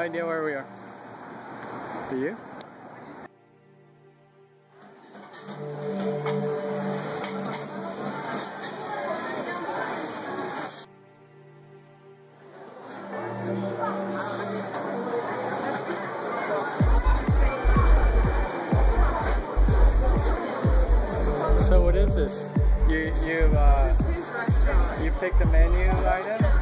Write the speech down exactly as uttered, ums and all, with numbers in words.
idea where we are. Do you? So what is this? You you uh, you picked a menu item?